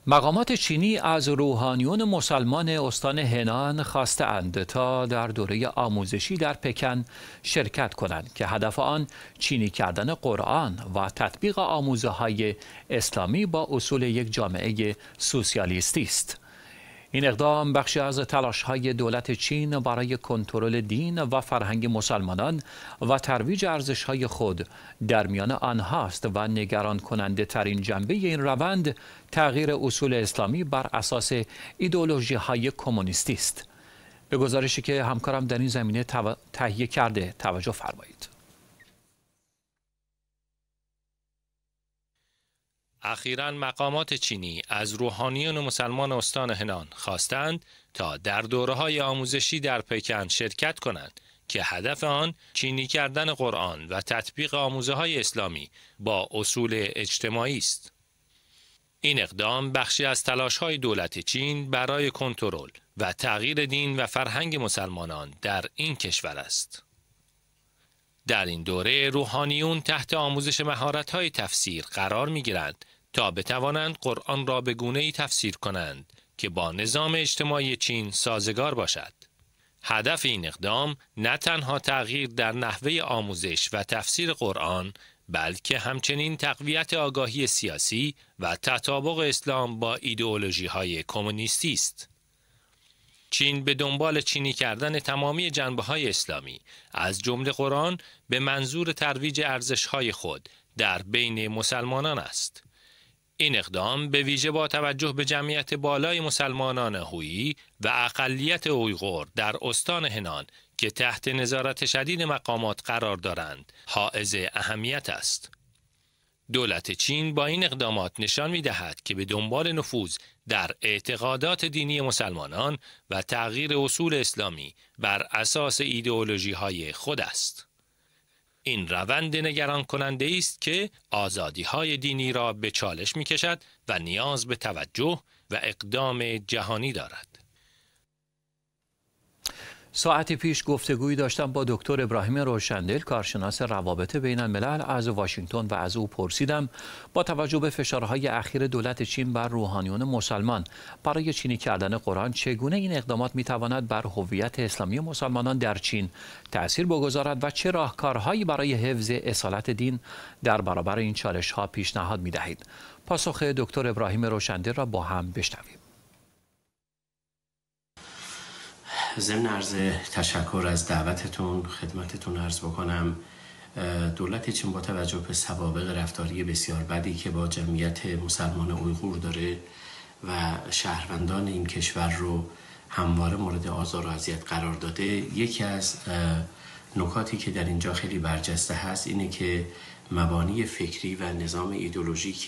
مقامات چینی از روحانیون مسلمان استان هنان خواسته‌اند تا در دوره آموزشی در پکن شرکت کنند که هدف آن چینی کردن قرآن و تطبیق آموزه‌های اسلامی با اصول یک جامعه سوسیالیستی است. این اقدام بخشی از تلاش‌های دولت چین برای کنترل دین و فرهنگ مسلمانان و ترویج ارزش‌های خود در میان آنهاست و نگران کننده ترین جنبه این روند تغییر اصول اسلامی بر اساس ایدئولوژی‌های کمونیستی است. به گزارشی که همکارم در این زمینه تهیه کرده توجه فرمایید. اخیراً مقامات چینی از روحانیون مسلمان استان هنان خواستند تا در دوره‌های آموزشی در پکن شرکت کنند که هدف آن چینی کردن قرآن و تطبیق آموزه‌های اسلامی با اصول اجتماعی است. این اقدام بخشی از تلاش‌های دولت چین برای کنترل و تغییر دین و فرهنگ مسلمانان در این کشور است. در این دوره روحانیون تحت آموزش مهارت‌های تفسیر قرار می‌گیرند تا بتوانند قرآن را به گونه‌ای تفسیر کنند که با نظام اجتماعی چین سازگار باشد. هدف این اقدام نه تنها تغییر در نحوه آموزش و تفسیر قرآن، بلکه همچنین تقویت آگاهی سیاسی و تطابق اسلام با ایدئولوژی‌های کمونیستی است. چین به دنبال چینی کردن تمامی جنبه‌های اسلامی از جمله قرآن به منظور ترویج ارزش‌های خود در بین مسلمانان است. این اقدام به ویژه با توجه به جمعیت بالای مسلمانان هویی و اقلیت اویغور در استان هنان که تحت نظارت شدید مقامات قرار دارند، حائز اهمیت است. دولت چین با این اقدامات نشان می‌دهد که به دنبال نفوذ در اعتقادات دینی مسلمانان و تغییر اصول اسلامی بر اساس ایدئولوژی‌های خود است. این روند نگران کننده است که آزادی‌های دینی را به چالش می‌کشد و نیاز به توجه و اقدام جهانی دارد. ساعتی پیش گفتگویی داشتم با دکتر ابراهیم روشندل، کارشناس روابط بین الملل از واشنگتن، و از او پرسیدم با توجه به فشارهای اخیر دولت چین بر روحانیون مسلمان برای چینی کردن قرآن چگونه این اقدامات میتواند بر هویت اسلامی مسلمانان در چین تأثیر بگذارد و چه راهکارهایی برای حفظ اصالت دین در برابر این چالش‌ها پیشنهاد می‌دهید. پاسخ دکتر ابراهیم روشندل را با هم بشنویم. ضمن عرض تشکر از دعوتتون خدمتتون عرض بکنم دولت چین با توجه به سوابق رفتاری بسیار بدی که با جمعیت مسلمان اویغور داره و شهروندان این کشور رو همواره مورد آزار و اذیت قرار داده، یکی از نکاتی که در اینجا خیلی برجسته هست اینه که مبانی فکری و نظام ایدئولوژیک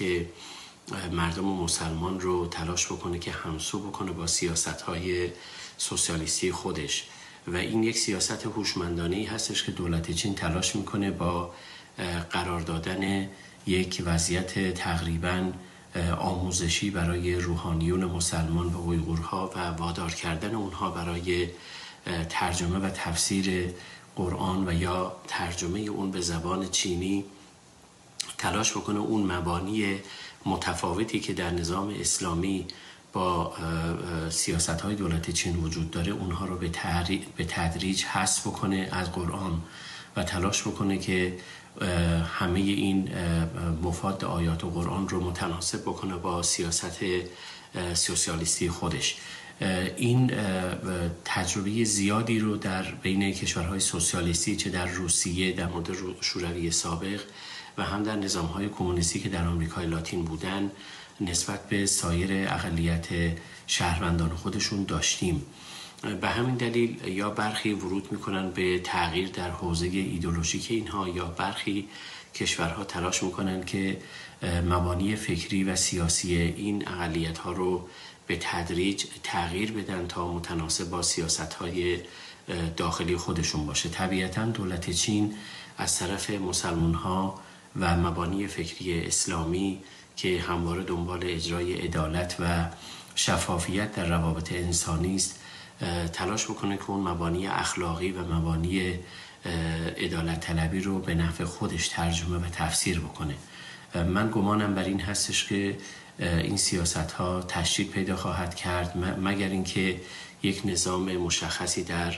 مردم مسلمان رو تلاش بکنه که همسو بکنه با سیاست‌های سوسیالیستی خودش، و این یک سیاست هوشمندانه‌ای هستش که دولت چین تلاش میکنه با قرار دادن یک وضعیت تقریباً آموزشی برای روحانیون مسلمان و اویغورها و وادار کردن اونها برای ترجمه و تفسیر قرآن و یا ترجمه اون به زبان چینی تلاش بکنه اون مبانی متفاوتی که در نظام اسلامی با سیاست‌های دولت چین وجود داره اونها رو به تدریج حذف بکنه از قرآن و تلاش بکنه که همه این مفاد آیات و قرآن رو متناسب بکنه با سیاست سوسیالیستی خودش. این تجربه زیادی رو در بین کشورهای سوسیالیستی چه در روسیه در مورد شوروی سابق و هم در نظام‌های کمونیستی که در آمریکای لاتین بودن نسبت به سایر اقلیت شهروندان خودشون داشتیم. به همین دلیل یا برخی ورود میکنن به تغییر در حوزه ایدئولوژیک اینها، یا برخی کشورها تلاش میکنن که مبانی فکری و سیاسی این اقلیت ها رو به تدریج تغییر بدن تا متناسب با سیاست های داخلی خودشون باشه. طبیعتاً دولت چین از طرف مسلمان ها و مبانی فکری اسلامی که همواره دنبال اجرای عدالت و شفافیت در روابط انسانی است تلاش بکنه که اون مبانی اخلاقی و مبانی عدالت طلبی رو به نفع خودش ترجمه و تفسیر بکنه. من گمانم بر این هستش که این سیاست ها تشدید پیدا خواهد کرد، مگر اینکه یک نظام مشخصی در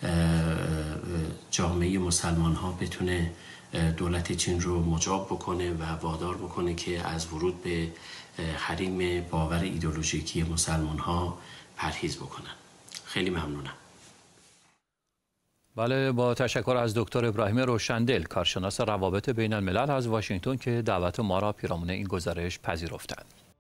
جامعه مسلمان ها بتونه دولت چین رو مجاب بکنه و وادار بکنه که از ورود به حریم باور ایدئولوژیکی مسلمان ها پرهیز بکنن. خیلی ممنونم. بله، با تشکر از دکتر ابراهیم روشندل، کارشناس روابط بین الملل از واشنگتن که دعوت ما را پیرامون این گزارش پذیرفتند.